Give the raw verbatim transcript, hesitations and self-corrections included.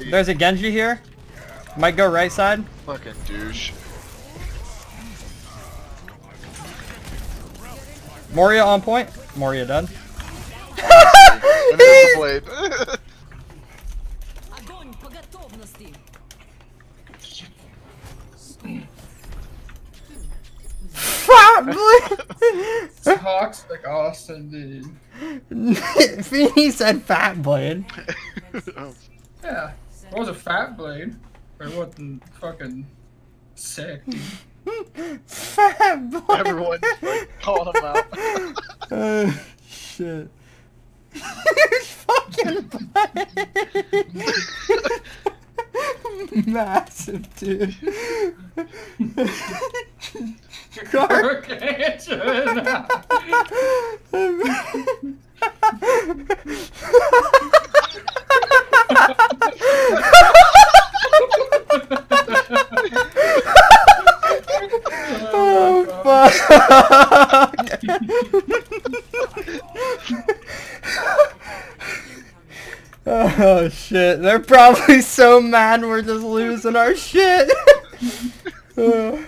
There's a Genji here. Might go right side. Fucking douche. Moria on point. Moria done. And there's the blade. Fat blade. Toxic Austin, dude. He said fat blade. Yeah, it was a fat blade. But it wasn't fucking sick, dude. Fat blade. Everyone's like calling him out. Oh shit. Fucking blade. Massive, dude. Gargantuan. Oh fuck. Oh shit, they're probably so mad we're just losing our shit. uh.